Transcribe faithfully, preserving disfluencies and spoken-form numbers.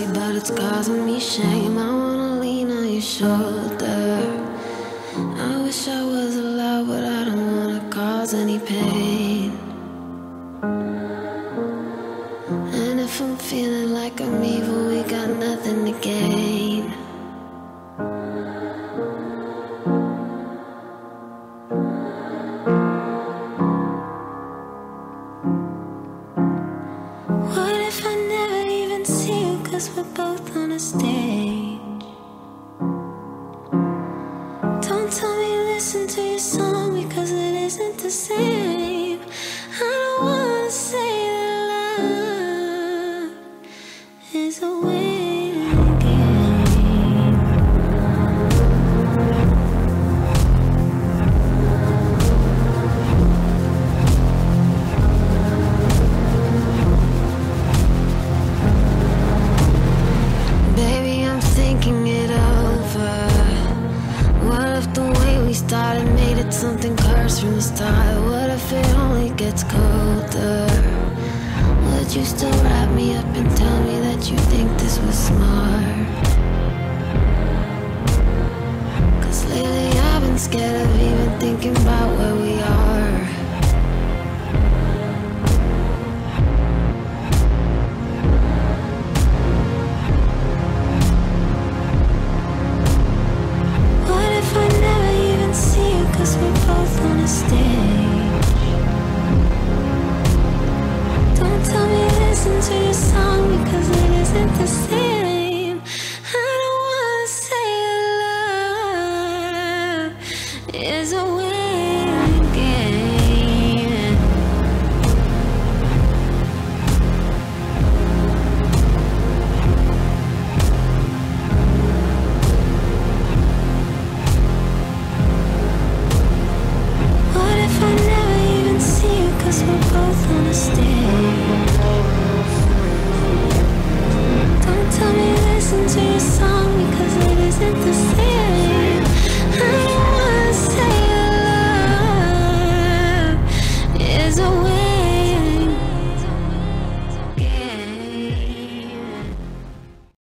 honesty, but it's causing me shame. I wanna lean on your shoulder. I wish I was allowed, but I don't wanna cause any pain. And if I'm feeling like I'm evil, we got nothing to gain. What if I never even see you, 'cause we're both on a stage? Don't tell me listen to your song, because it isn't the same. I don't wanna say that love is a waiting game. Baby, I'm thinking it over. What if the way we started made it something cursed from the start? What if it only gets colder? Would you still wrap me up and tell me that you think this was smart? 'Cause lately I've been scared of even thinking about where we are. What if I never even see you, 'cause we're both on a stage? Don't tell me listen to your song, because it isn't the same. I don't wanna say love is a waiting game. What if I never even see you, 'cause we're both on a stage? Don't tell me listen to your song, because it isn't the same. I don't wanna say love is a way.